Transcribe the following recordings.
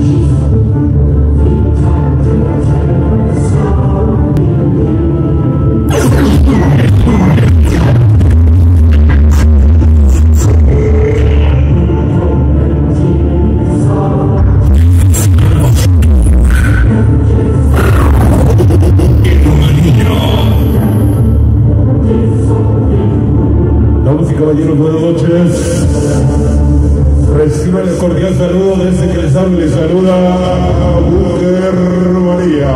Caballeros, buenas noches. Reciban el cordial saludo de ese que les habla y saluda Booker María.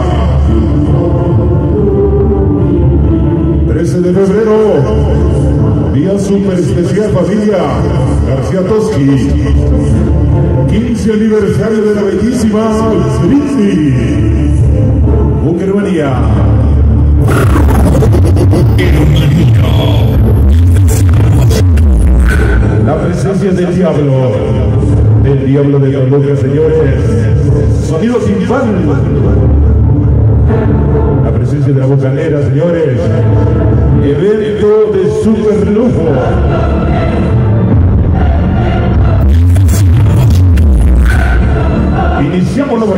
13 de febrero, día super especial, familia García Toski. 15 aniversario de la bellísima Britney. Booker María. La presencia del diablo de Toluca, señores. Sonido timpán. La presencia de la bocanera, señores. Evento de super lujo. Iniciamos la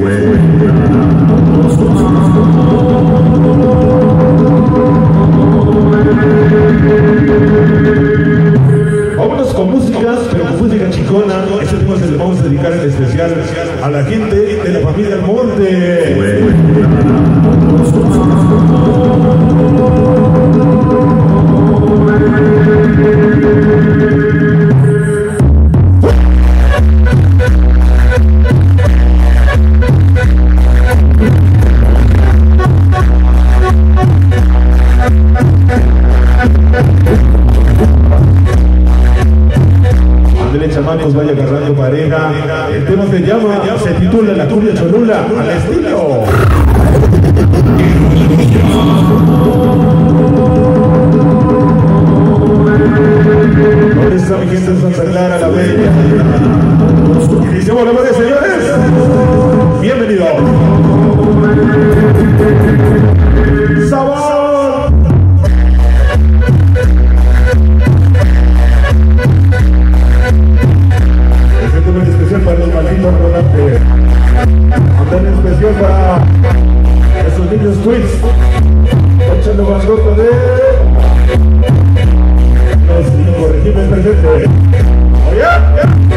vámonos con músicas, pero con música chicona. Este tema se le vamos a dedicar en especial a la gente de la familia Almonte. Chamacos, vaya agarrando pareja. El tema se titula La Cumbia Cholula al estilo. ¿Dónde está mi gente de Santa Clara, la bella? Iniciamos la madre, señores. Bienvenidos. ¡Sabor! Especial para los malditos volantes. Andar en especial para esos niños tweets. Échale bandota de los incorregibles presentes. ¡Oye!